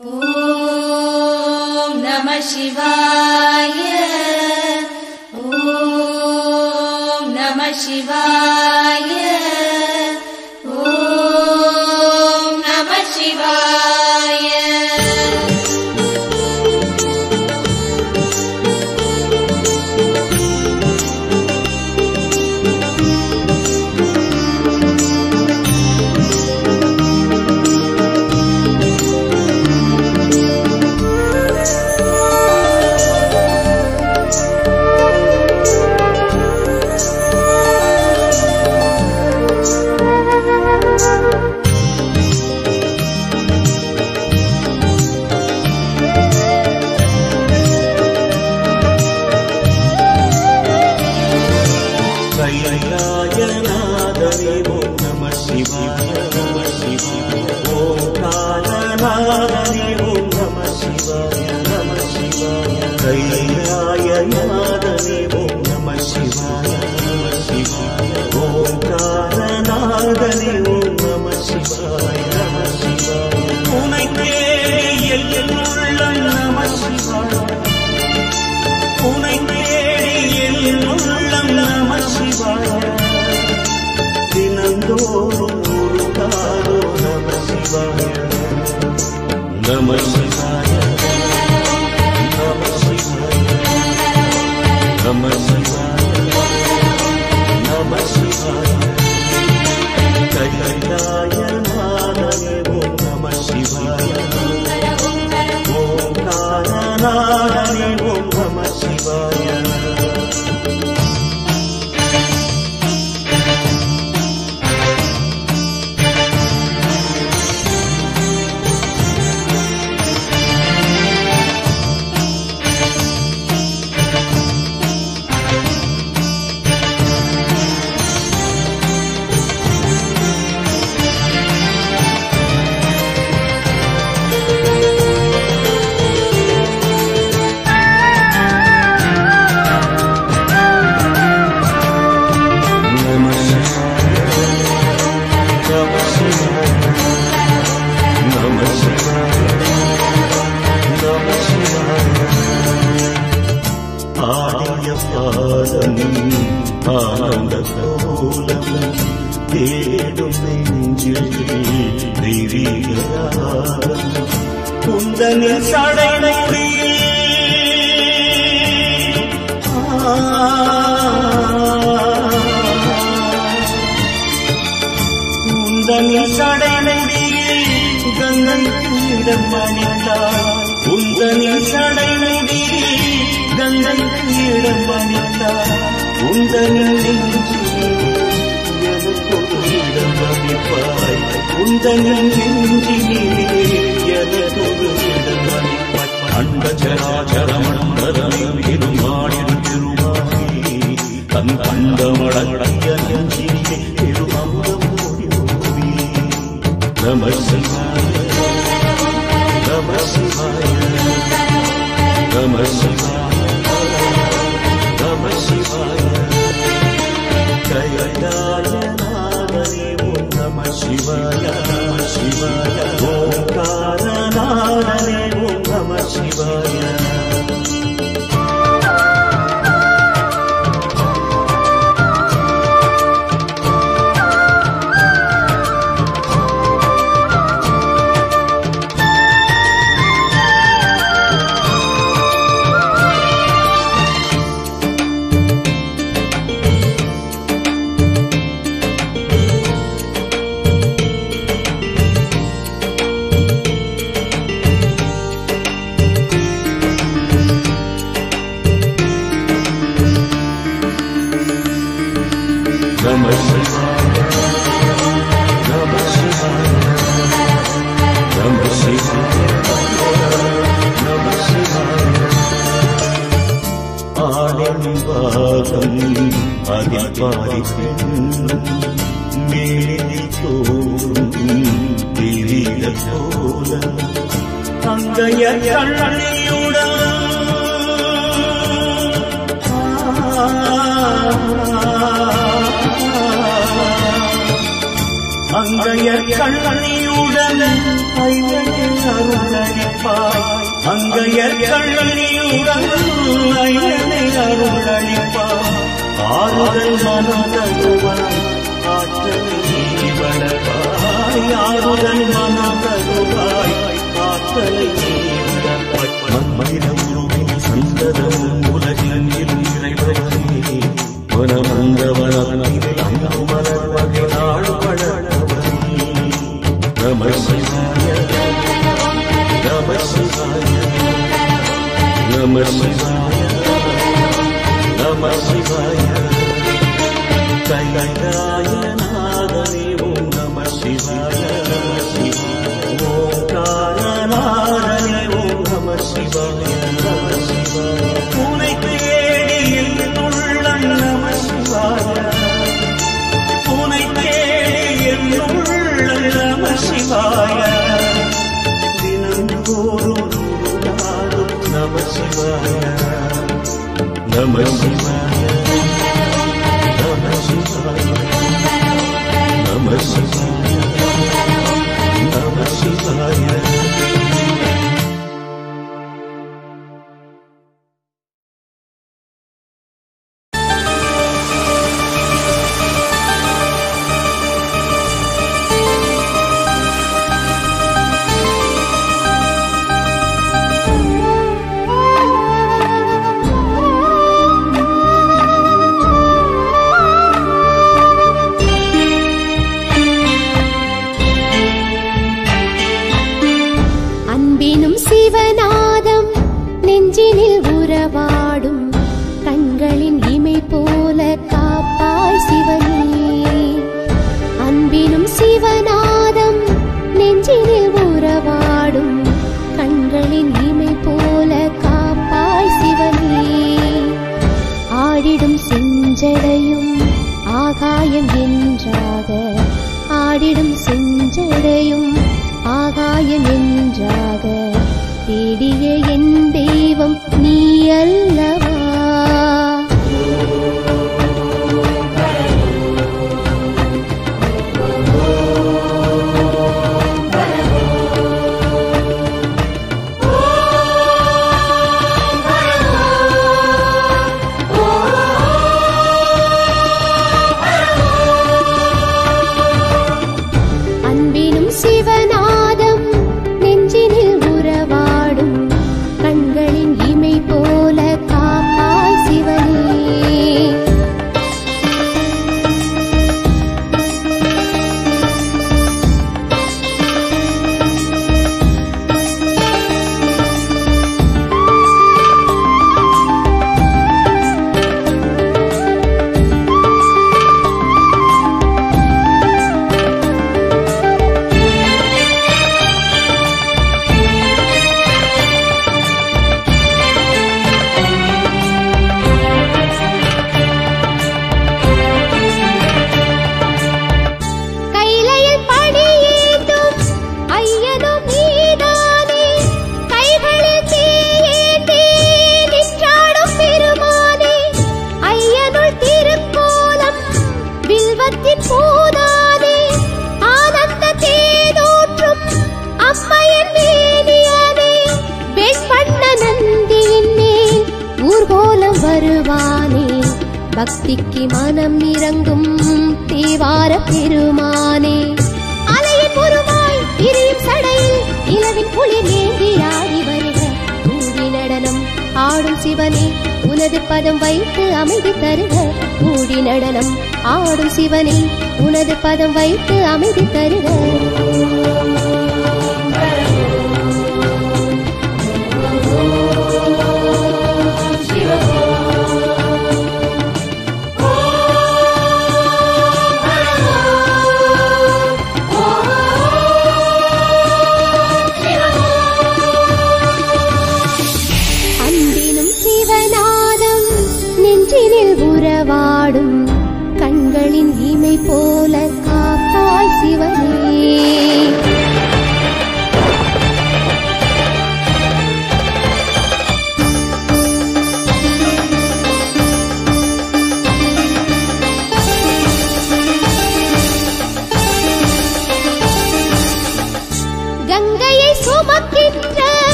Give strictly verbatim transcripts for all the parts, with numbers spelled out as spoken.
ஓம் நம சிவாய. ஓம் நம சிவாய. ஓம் நம சிவாய. அங்கைய கண்ணியுடன் ஐயனே அருளளிக்க அங்கையர் கண்ணியுடன் ஐயனை அருளளிப்பார். ஆறுதல் மனம் தருவாய் ஆற்றலை நீ வளர்ப்பாய். ஆறுதல் மனம் தருவாய் ஆற்றலை நீ வளர்ப்பாய். மந்திரமுருவில் சந்ததம் உலகில் இறைவனே மனமந்தவனத்தில் அங்கு மலர் வகை நாள் வளர்ப்பவனே. நம சிவாய நம சிவாய நம சிவாய நம சிவாய. கைலாயநாதனே ஓம் நம சிவாய நம சிவாய. ஓங்காரநாதனே ஓம் நம சிவாய நம சிவாய. உனை தேடி என்னுள்ளம் நம சிவாய. உனை தேடி என்னுள்ளம் நம சிவாய. தினந்தோறும் நம சிவாய நம சிவாய நம சிவாய நம சிவாய நம சிவாய. பக்திக்கு மனம் இறங்கும் தேவார பெருமானே. அலையின் உருவாய் இரியும் சடையில் இளவின் குளிர் ஏந்தி ஆடி வருக. கூடி நடனம் ஆடும் சிவனே உனது பதம் வைத்து அமைதி தருக. கூடி நடனம் ஆடும் சிவனே உனது பதம் வைத்து அமைதி தருக. உறவாடும் கண்களின் இமை போல காப்பாய் சிவனே.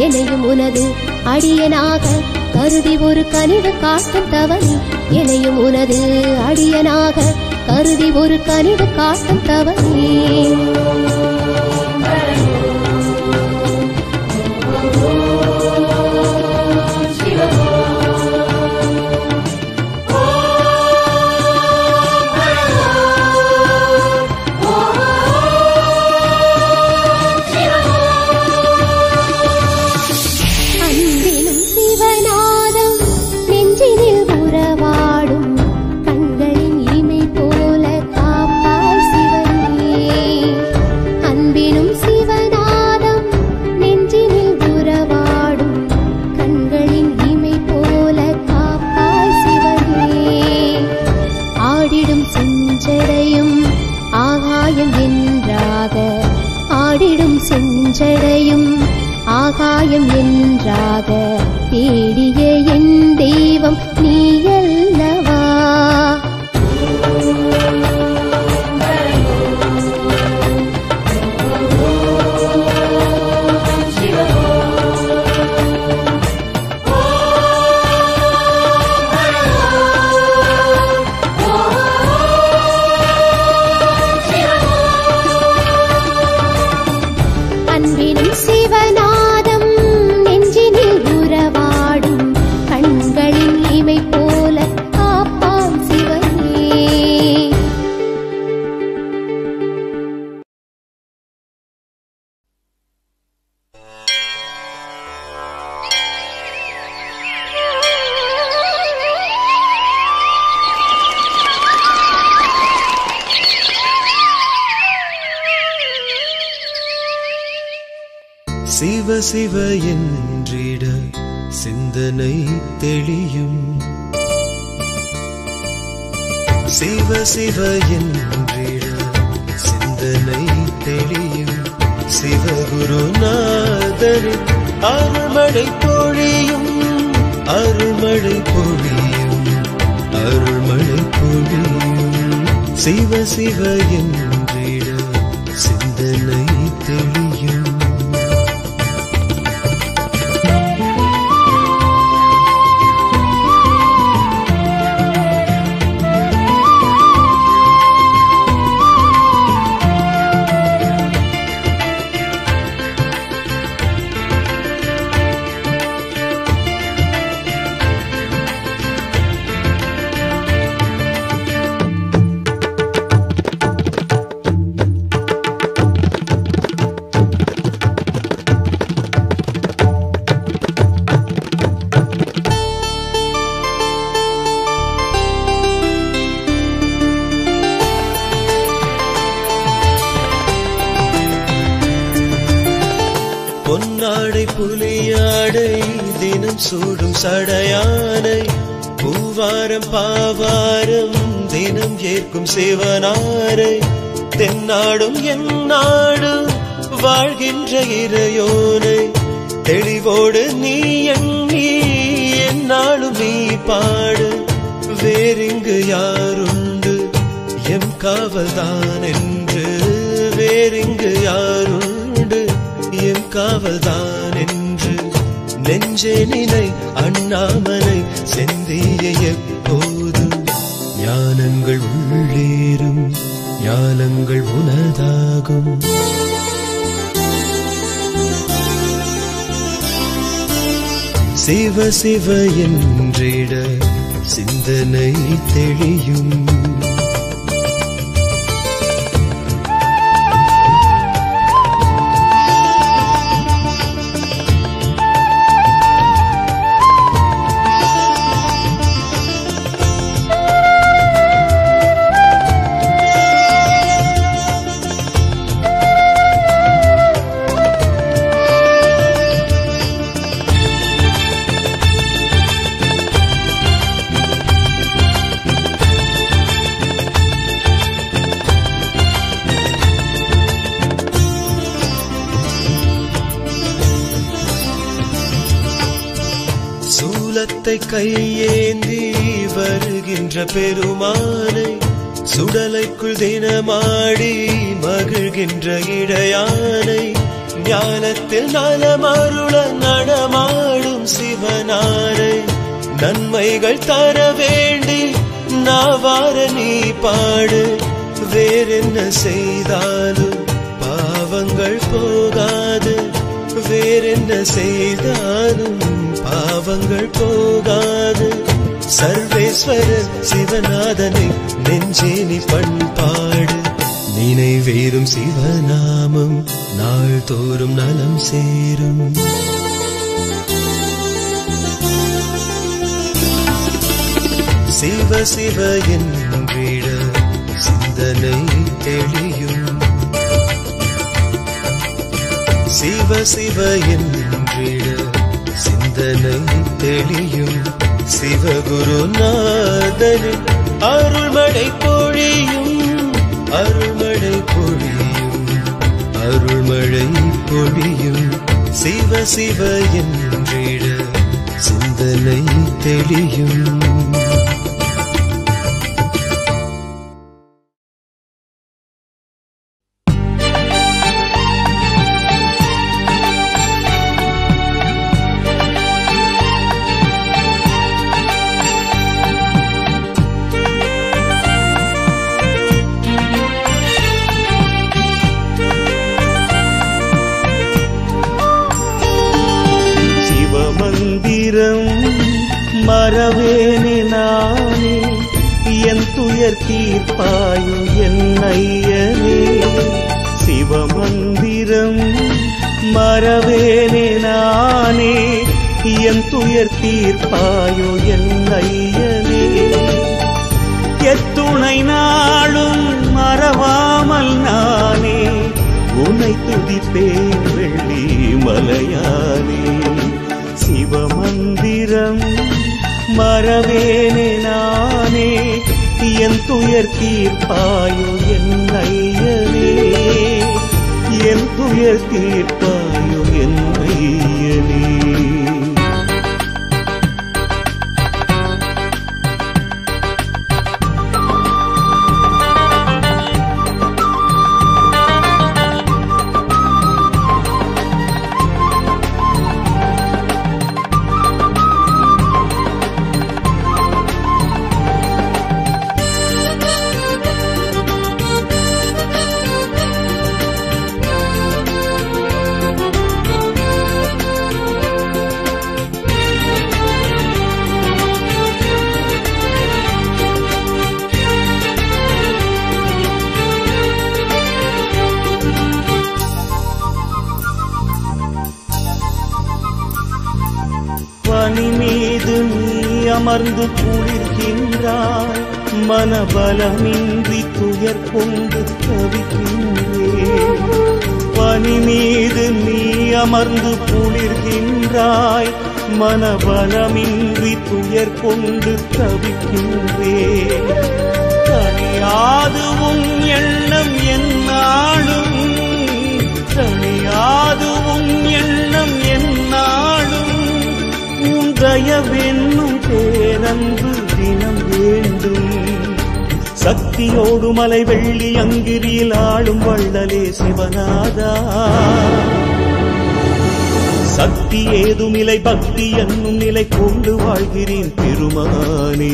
எனையும் உனது அடியனாக கருதி ஒரு கனிவு காட்டும் தவனே எனையும் உனது அடியனாக கருதி ஒரு கனிவு காட்டும் தவனே செஞ்சடையும் ஆகாயம் என்றாக தேடிய என் தெய்வம் நீயல்லவா சிவ சிவ என்றிட சிந்தனை தெளியும் சிவ சிவ என்றிட சிந்தனை தெளியும் சிவகுருநாதரின் அருள்மழை பொழியும் அருள்மழை பொழியும் அருள்மழை பொழியும் சிவ சிவ என்றிட சிந்தனை தெளியும் பொன்னாடை புலியாடை தினம் சூடும் சடையானை பூவாரம் பாவாரம் தினம் ஏற்கும் சிவனாரை தென்னாடும் எந்நாடு வாழ்கின்ற இறையோனை தெளிவோடு நீ எண்ணி எந்நாளும் நீ பாடு வேறிங்கு யாருண்டு எம் காவல்தான் என்று வேறிங்கு யாருண்டு எம் காவல்தான் என்று நெஞ்சே நினை அண்ணாமலை செந்திய எப்போதும் ஞானங்கள் உள்ளேறும் ஞானங்கள் உனதாகும் சிவ சிவ என்றிட சிந்தனை தெளியும் சூலத்தை கையேந்தி வருகின்ற பெருமானை சுடலைக்குள் தினமாடி மகிழ்கின்ற இடையானை ஞானத்தில் நலமருள நடமாடும் சிவனாரை நன்மைகள் தர வேண்டி நாவார நீ பாடு. வேறென்ன செய்தாலும் பாவங்கள் போகாது, வேறென்ன செய்தாலும் பாவங்கள் போகாது. சர்வேஸ்வரர் சிவநாதனை நெஞ்சே நீ பண்பாடு. நினைவேறும் சிவநாமம் நாள்தோறும் நலம் சேரும். சிவ சிவ என்றிட சிந்தனை தெளியும். சிவ சிவ என்றிட சிந்தனை தெளியும். சிவகுருநாதனின் அருள்மழை பொழியும், அருள்மழை பொழியும், அருள்மழை பொழியும். சிவ சிவ என்றிட சிந்தனை தெளியும். மறவேனே நானே என் துயர் தீர்ப்பாயோ என் ஐயனே. சிவமந்திரம் மறவேனே நானே என் துயர் தீர்ப்பாயோ என் ஐயனே. எத்துணை நாளும் மறவாமல் நானே உன்னை துதிப்பேன் வெள்ளி மலையானே. சிவமந்திரம் மறவேனே நானே என் துயர் தீர்ப்பாயோ என் ஐயனே. என் துயர் தீர்ப்பாயோ என் ஐயனே. பனி மீது நீ அமர்ந்து குளிர்கின்றாய், மனபலமின்றி துயர் கொண்டு தவிக்கின்றேன். பனி மீது நீ அமர்ந்து குளிர்கின்றாய், மனபலமின்றி துயர் கொண்டு தவிக்கின்றேன். தனியாது உன் எண்ணம் என்னாலும், தனியாது உன் எண்ணம் என்னாலும். உன் தயவென்னும் பேரன்பு தினம் வேண்டும். சக்தியோடு மலை வெள்ளி அங்கிரியில் ஆளும் வள்ளலே சிவநாதா. சக்தி ஏதுமில்லை பக்தி என்னும் நிலை கொண்டு வாழ்கிறேன் திருமானே.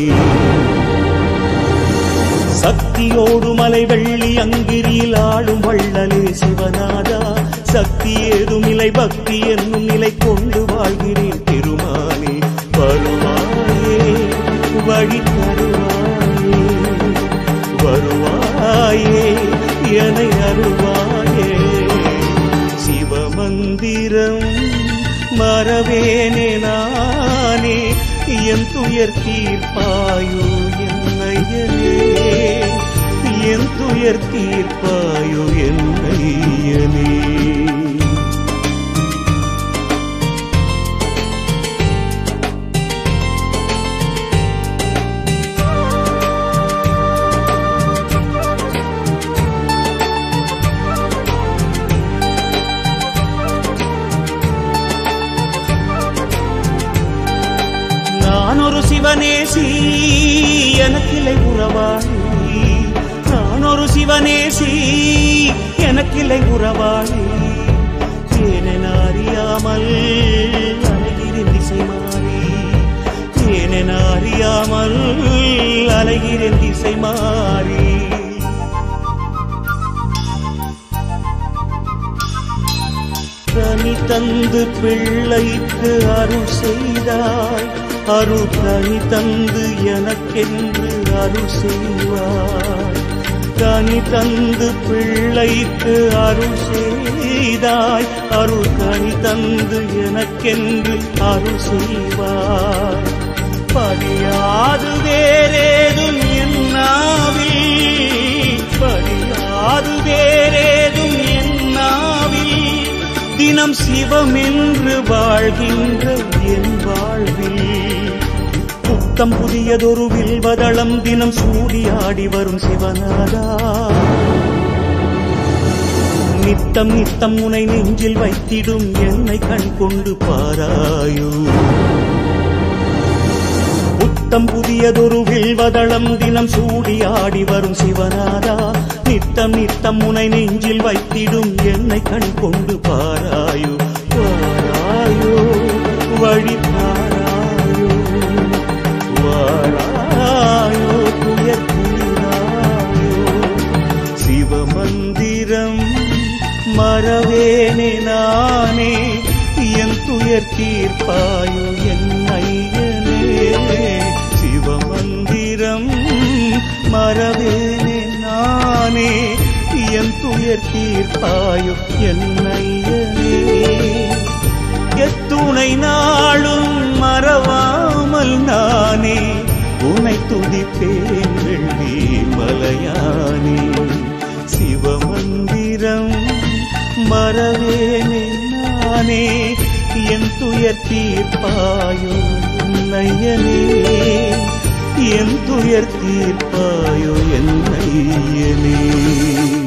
சக்தியோடு மலை வெள்ளி அங்கிரியில் ஆளும் வள்ளலே சிவநாதா. சக்தி ஏதுமில்லை பக்தி என்னும் நிலை கொண்டு வாழ்கிறேன் திருமானே. வருவாயே வழி தருவாயே, வருவாயே என்னை அருள்வாயே. சிவமந்திரம் மறவேனே நானே என் துயர் தீர்ப்பாயோ என் ஐயனே. என் துயர் தீர்ப்பாயோ என் ஐயனே. நான் ஒரு சிவனேசி எனக்கில்லை உறவாளி. நான் ஒரு சிவனேசி எனக்கில்லை உறவாளி. அறியாமல் அலைகிறேன் திசை மாறி ஏனென அறியாமல் அலைகிறேன் திசை மாறி கனி தந்து பிள்ளைக்கு அருள் செய்தாய் அருள் கனி தந்து எனக்கென்று அருள் செய்வாய் கனி தந்து பிள்ளைக்கு அருள் செய்தாய் அருள் கனி தந்து எனக்கென்று அருள் செய்வாய் படியாது வேறேதும் என்னாவில் படியாது வேறேதும் என்னாவில் தினம் சிவமென்று வாழ்கின்ற என் வாழ்வில் புத்தம் புதியதொரு வில்வதளம் தினம் சூடியாடி வரும் சிவநாதா நித்தம் நித்தம் உனை நெஞ்சில் வைத்திடும் என்னை கண் கொண்டு பாராயோ புத்தம் புதியதொரு வில்வதளம் தினம் சூடியாடி வரும் சிவநாதா நித்தம் நித்தம் உனை நெஞ்சில் வைத்திடும் என்னை கண் கொண்டு பாராயோ பாராயோ வழி பாராயோ வாராயோ துயர் புரியாயோ சிவமந்திரம் மறவேனே நானே என் துயர் தீர்ப்பாயோ என் ஐயனே சிவமந்திரம் மறவேனே நானே என் துயர் தீர்ப்பாயோ என் ஐயனே எத்துணை நாளும் மறவாமல் நானே உனை துதிப்பேன் வெள்ளி மலையானே சிவமந்திரம் மறவேனே நானே என் துயர் தீர்ப்பாயோ ஐயனே என் துயர் தீர்ப்பாயோ என் ஐயனே